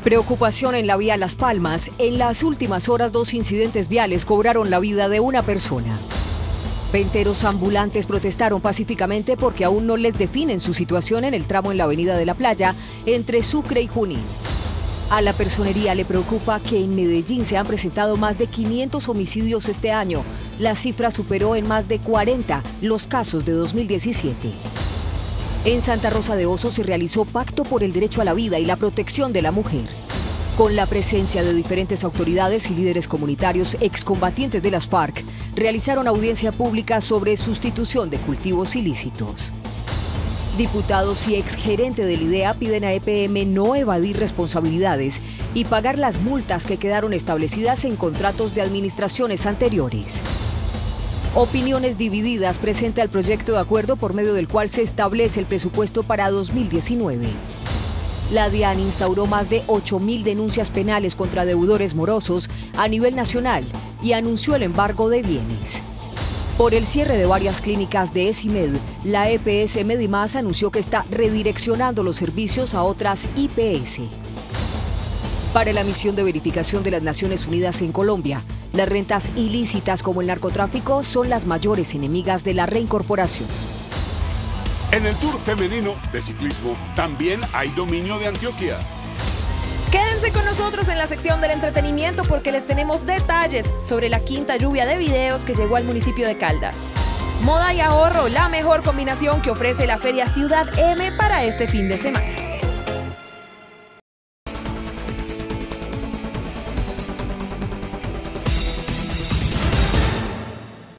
Preocupación en la vía Las Palmas. En las últimas horas, 2 incidentes viales cobraron la vida de una persona. Venteros ambulantes protestaron pacíficamente porque aún no les definen su situación en el tramo en la avenida de la Playa, entre Sucre y Junín. A la personería le preocupa que en Medellín se han presentado más de 500 homicidios este año. La cifra superó en más de 40 los casos de 2017. En Santa Rosa de Osos se realizó Pacto por el Derecho a la Vida y la Protección de la Mujer. Con la presencia de diferentes autoridades y líderes comunitarios excombatientes de las FARC, realizaron audiencia pública sobre sustitución de cultivos ilícitos. Diputados y exgerente del IDEA piden a EPM no evadir responsabilidades y pagar las multas que quedaron establecidas en contratos de administraciones anteriores. Opiniones divididas presenta el proyecto de acuerdo por medio del cual se establece el presupuesto para 2019. La DIAN instauró más de 8.000 denuncias penales contra deudores morosos a nivel nacional y anunció el embargo de bienes. Por el cierre de varias clínicas de ESIMED, la EPS Medimás anunció que está redireccionando los servicios a otras IPS. Para la misión de verificación de las Naciones Unidas en Colombia, las rentas ilícitas como el narcotráfico son las mayores enemigas de la reincorporación. En el Tour femenino de ciclismo también hay dominio de Antioquia. Quédense con nosotros en la sección del entretenimiento porque les tenemos detalles sobre la quinta lluvia de videos que llegó al municipio de Caldas. Moda y ahorro, la mejor combinación que ofrece la Feria Ciudad M para este fin de semana.